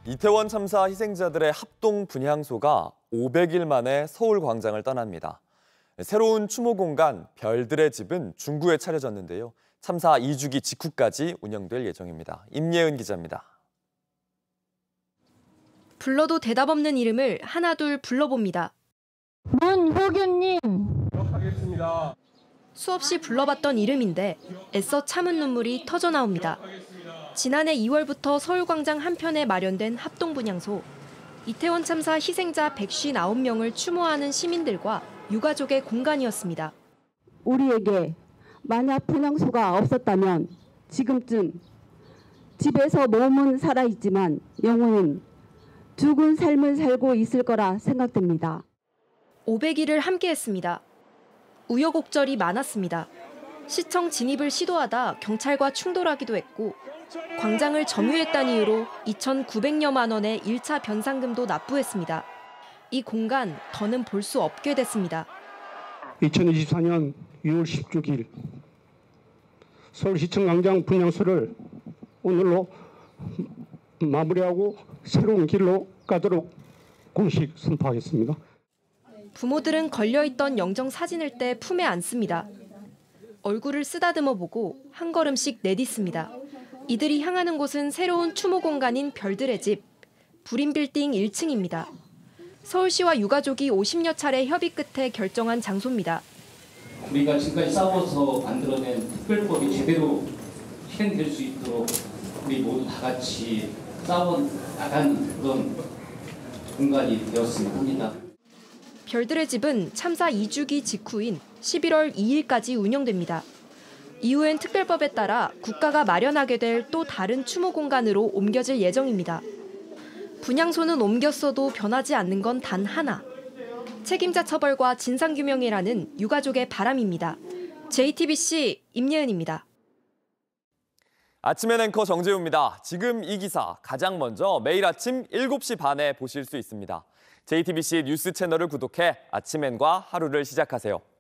이태원 참사 희생자들의 합동 분향소가 500일 만에 서울 광장을 떠납니다. 새로운 추모 공간 별들의 집은 중구에 차려졌는데요. 참사 2주기 직후까지 운영될 예정입니다. 임예은 기자입니다. 불러도 대답 없는 이름을 하나둘 불러봅니다. 문효균님. 기억하겠습니다. 수없이 불러봤던 이름인데 애써 참은 눈물이 터져 나옵니다. 지난해 2월부터 서울광장 한편에 마련된 합동분향소. 이태원 참사 희생자 159명을 추모하는 시민들과 유가족의 공간이었습니다. 우리에게 만약 분향소가 없었다면 지금쯤 집에서 몸은 살아있지만 영혼은 죽은 삶을 살고 있을 거라 생각됩니다. 500일을 함께했습니다. 우여곡절이 많았습니다. 시청 진입을 시도하다 경찰과 충돌하기도 했고 광장을 점유했다는 이유로 2,900여만 원의 1차 변상금도 납부했습니다. 이 공간 더는 볼 수 없게 됐습니다. 2024년 6월 16일 서울시청 광장 분향소를 오늘로 마무리하고 새로운 길로 가도록 공식 선포하겠습니다. 부모들은 걸려있던 영정 사진을 떼 품에 안습니다. 얼굴을 쓰다듬어 보고 한 걸음씩 내딛습니다. 이들이 향하는 곳은 새로운 추모 공간인 별들의 집, 불임빌딩 1층입니다. 서울시와 유가족이 50여 차례 협의 끝에 결정한 장소입니다. 우리가 지금까지 싸워서 만들어낸 특별법이 제대로 실행될 수 있도록 우리 모두 다 같이 싸워나가는 그런 공간이 되었으면 합니다. 별들의 집은 참사 2주기 직후인 11월 2일까지 운영됩니다. 이후엔 특별법에 따라 국가가 마련하게 될 또 다른 추모 공간으로 옮겨질 예정입니다. 분향소는 옮겼어도 변하지 않는 건 단 하나. 책임자 처벌과 진상규명이라는 유가족의 바람입니다. JTBC 임예은입니다. 아침엔 앵커 정재우입니다. 지금 이 기사 가장 먼저 매일 아침 7시 반에 보실 수 있습니다. JTBC 뉴스 채널을 구독해 아침엔과 하루를 시작하세요.